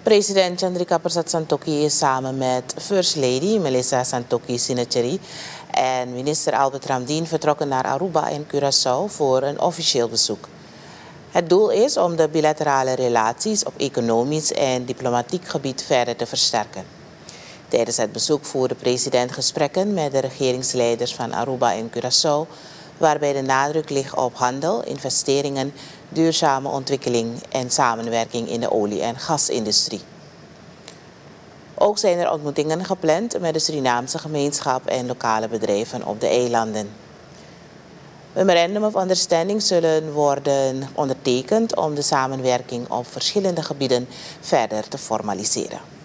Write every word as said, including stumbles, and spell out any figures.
President Chandrika Persat Santokhi is samen met First Lady Melissa Santokhi Sinacheri en minister Albert Ramdien vertrokken naar Aruba en Curaçao voor een officieel bezoek. Het doel is om de bilaterale relaties op economisch en diplomatiek gebied verder te versterken. Tijdens het bezoek voerde de president gesprekken met de regeringsleiders van Aruba en Curaçao, waarbij de nadruk ligt op handel, investeringen, duurzame ontwikkeling en samenwerking in de olie- en gasindustrie. Ook zijn er ontmoetingen gepland met de Surinaamse gemeenschap en lokale bedrijven op de eilanden. Memorandum of Understanding zullen worden ondertekend om de samenwerking op verschillende gebieden verder te formaliseren.